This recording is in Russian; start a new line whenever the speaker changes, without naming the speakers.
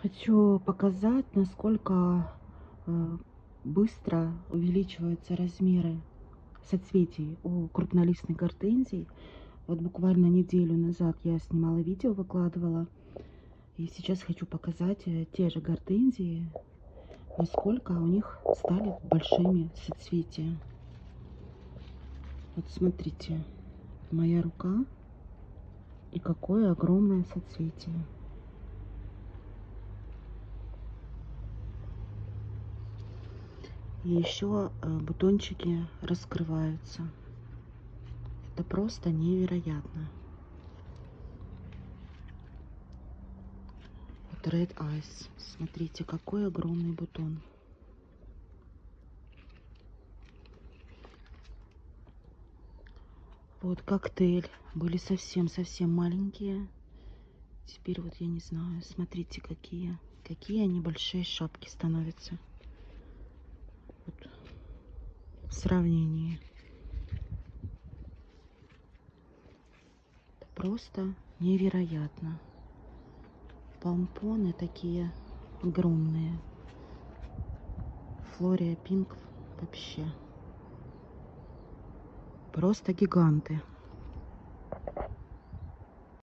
Хочу показать, насколько быстро увеличиваются размеры соцветий у крупнолистных гортензий. Вот буквально неделю назад я снимала видео, выкладывала. И сейчас хочу показать те же гортензии, насколько у них стали большими соцветия. Вот смотрите, моя рука и какое огромное соцветие. И еще бутончики раскрываются. Это просто невероятно. Вот Red Eyes. Смотрите, какой огромный бутон. Вот коктейль. Были совсем-совсем маленькие. Теперь вот я не знаю. Смотрите, какие они большие шапки становятся. Вот. В сравнении. Это просто невероятно. Помпоны такие огромные. Флория Пинк вообще. Просто гиганты.